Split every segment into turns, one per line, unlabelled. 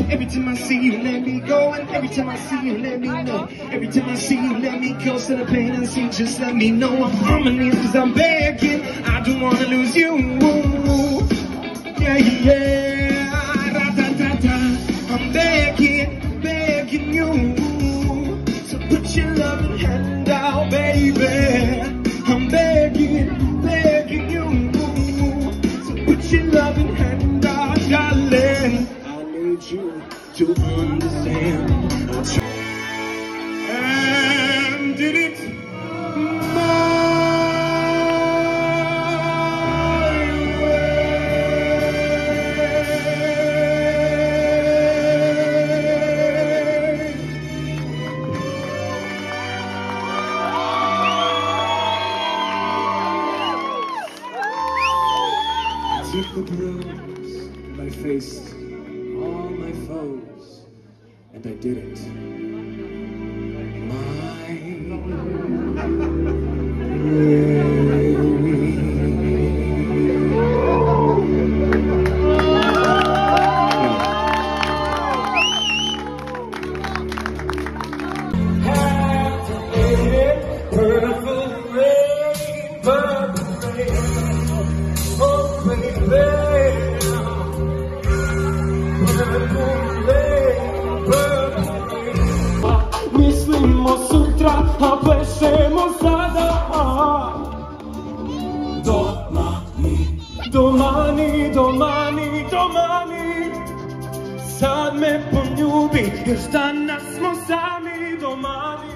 Every time I see you, let me go. And every time I see you, let me know. Every time I see you, let me go. Instead of pain and see, just let me know. I'm on my knees cause I'm begging. I don't wanna lose you. Yeah, yeah. Ra-ta-ta-ta. I'm begging you. So put your loving hand out, baby. I'm begging you. So put your loving hand out, darling. I need you to understand. And did it my took the bruise, and I faced all my foes, and I did it my way. Mislimo sutra, a plešemo sada. Domani, sad me poljubi, još danas smo sami. Domani.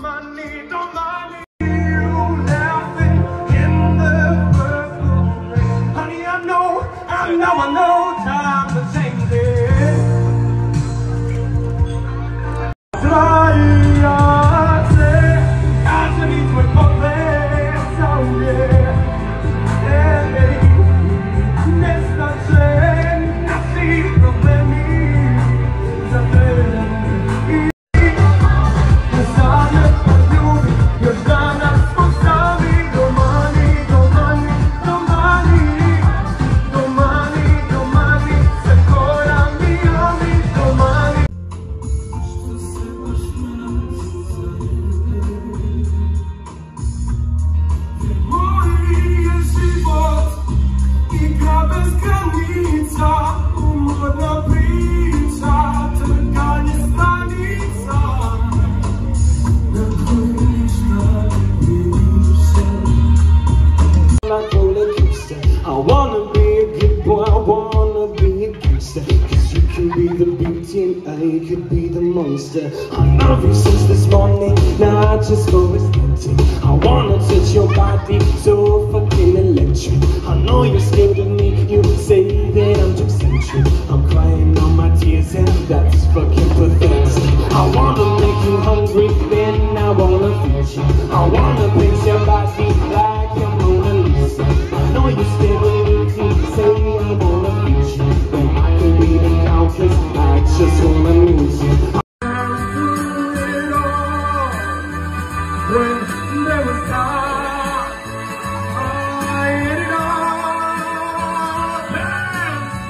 Honey, I know, time to change it. I wanna be a good boy, I wanna be a gangster. Cause you can be the beauty and I could be the monster. I love you since this morning, not just for aesthetic. I wanna touch your body, so fucking electric. I know you're scared of me, you say that I'm too eccentric. I'm crying on my tears and that's fucking pathetic. I wanna make you hungry, then I wanna feed you. I wanna paint your body like a Mona Lisa. I know you're scared of me, say I wanna feed you. But I can be the now cause I just wanna lose you. When there was dark, I hit it all.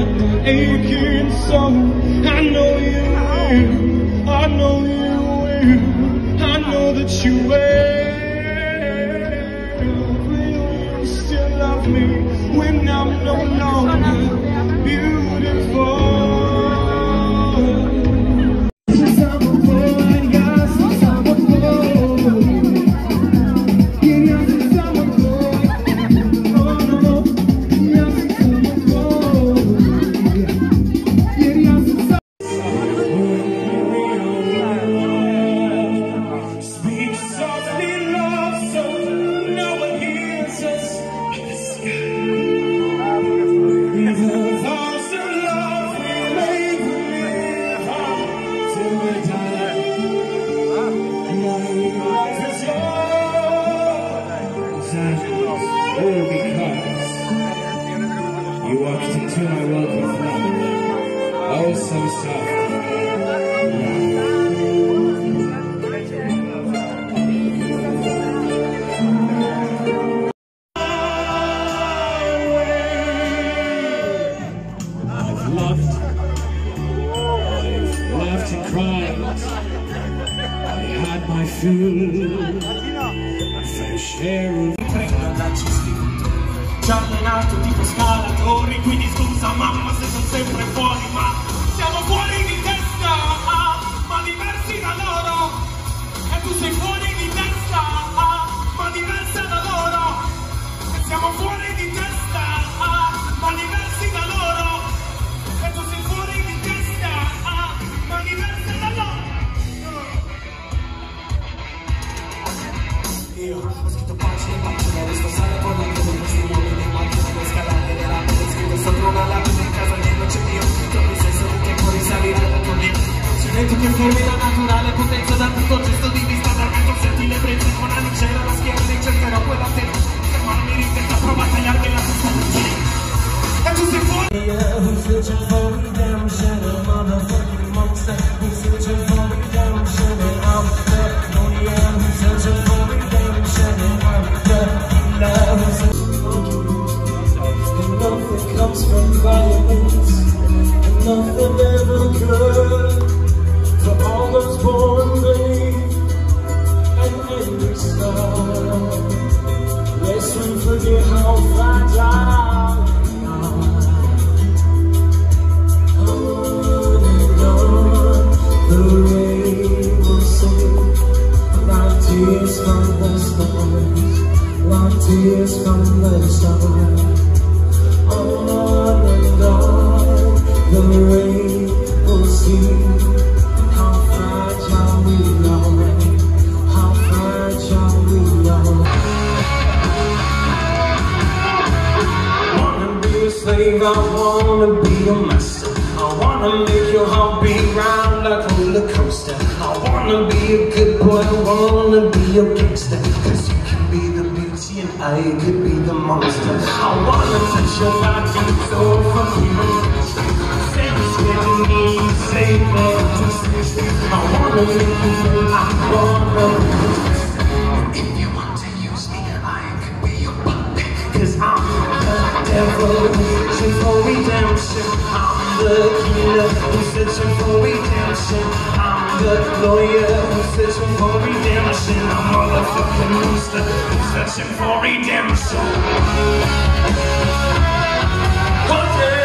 my aching soul. I know you will, I know you will, I know that you will. Will you still love me when I'm no longer beautiful?
You walked into my world with love, oh so soft. I've laughed and cried. I had my fair share of
Giardinato tipo scalatori, quindi scusa mamma se sono sempre fuori, ma siamo fuori di testa, ma diversi da loro. E tu sei fuori di testa, ma diversa da loro. E siamo fuori di testa, ma diversi da loro. E tu sei fuori di testa, ma diversa da loro. Io ho scritto pagine e pagine, resto sale con la tua questi uomini, macchine, scalate, le lapide, scritto sopra una lapide in casa che non c'è Dio, trovi senso che può risalire alla tua vita. Cemento che fermi la naturale potenza dal punto gesto di vista, dal vento senti le brezze, con la lucera, la schiena, ricercherò quella terra, fermarmi in testa, prova a tagliarmi la testa. E tu sei fuori. Who's searching for redemption, a motherfucking monster, who's searching for redemption, and I'm the lonely one who's searching for redemption, and I'm the love. And nothing comes from violence, and nothing ever could. For all those born beneath an angry star, lest we forget how fragile we are. On and on, the rain will sing, like tears from the stars, like tears from the stars. On and on, the rain will sing, how fragile we are, how fragile we are. Wanna be a slave, I wanna be a master. I wanna make your heart beat round like a roller coaster. I wanna be a good boy, I wanna be a gangster. Cause you can be the beauty and I could be the monster. I wanna touch your body so from you. With me, say I wanna make you feel I wanna. If you want to use me, I can be your puppet. Cause I'm the devil searching for redemption. I'm the killer who's searching for redemption. I'm the lawyer who's searching for redemption. I'm a motherfucking monster who's searching for redemption. Okay.